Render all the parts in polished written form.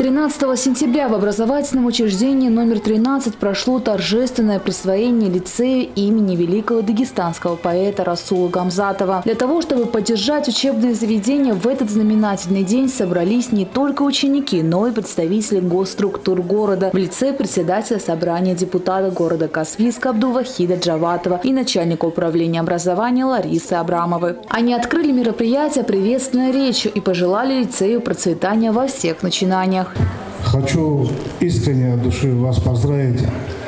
13 сентября в образовательном учреждении номер 13 прошло торжественное присвоение лицею имени великого дагестанского поэта Расула Гамзатова. Для того, чтобы поддержать учебные заведения, в этот знаменательный день собрались не только ученики, но и представители госструктур города в лице председателя собрания депутата города Каспийска Абдулвахида Джаватова и начальника управления образования Ларисы Абрамовой. Они открыли мероприятие приветственной речью и пожелали лицею процветания во всех начинаниях. Хочу искренне от души вас поздравить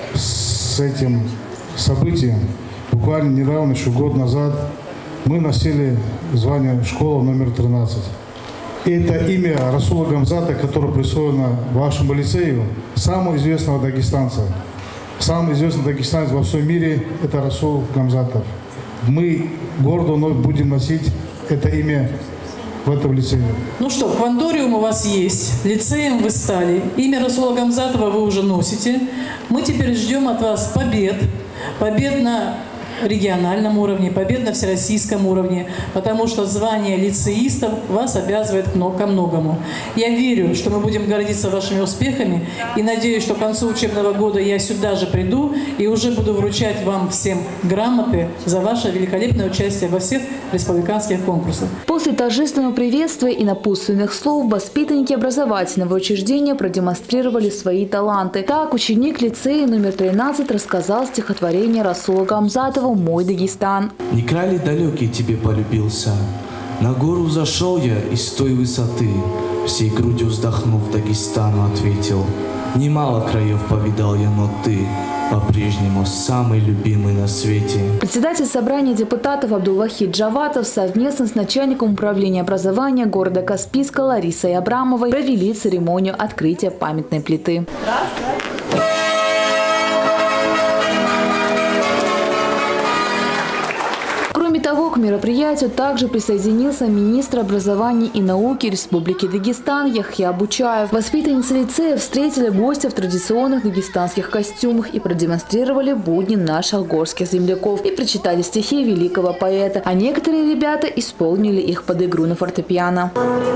с этим событием. Буквально недавно, еще год назад, мы носили звание школа номер 13. И это имя Расула Гамзата, которое присвоено вашему лицею, самого известного дагестанца. Самый известный дагестанец во всем мире – это Расул Гамзатов. Мы гордо вновь будем носить это имя в этом лицее. Ну что, кванториум у вас есть, лицеем вы стали, имя Расула Гамзатова вы уже носите. Мы теперь ждем от вас побед на региональном уровне, побед на всероссийском уровне, потому что звание лицеистов вас обязывает ко многому. Я верю, что мы будем гордиться вашими успехами и надеюсь, что к концу учебного года я сюда же приду и уже буду вручать вам всем грамоты за ваше великолепное участие во всех республиканских конкурсах. После торжественного приветствия и напутственных слов воспитанники образовательного учреждения продемонстрировали свои таланты. Так, ученик лицея номер 13 рассказал стихотворение Расула Гамзатова «Мой Дагестан». Не край ли далекий тебе полюбился? На гору зашел я из той высоты, всей грудью вздохнув, Дагестану ответил: немало краев повидал я, но ты по-прежнему самый любимый на свете. Председатель собрания депутатов Абдулвахид Джаватов совместно с начальником управления образования города Каспийска Ларисой Абрамовой провели церемонию открытия памятной плиты. Кроме того, к мероприятию также присоединился министр образования и науки Республики Дагестан Яхья Бучаев. Воспитанницы лицея встретили гостя в традиционных дагестанских костюмах и продемонстрировали будни наших горских земляков и прочитали стихи великого поэта, а некоторые ребята исполнили их под игру на фортепиано.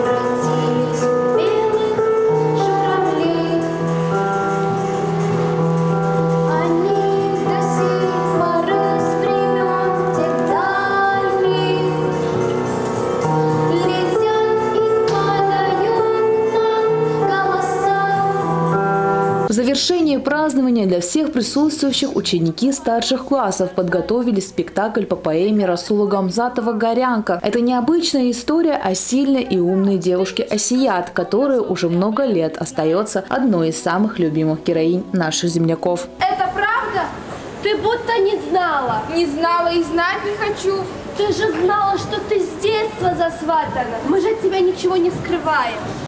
В завершении празднования для всех присутствующих ученики старших классов подготовили спектакль по поэме Расула Гамзатова «Горянка». Это необычная история о сильной и умной девушке Асият, которая уже много лет остается одной из самых любимых героинь наших земляков. Это правда? Ты будто не знала. Не знала и знать не хочу. Ты же знала, что ты с детства засватана. Мы же от тебя ничего не скрываем.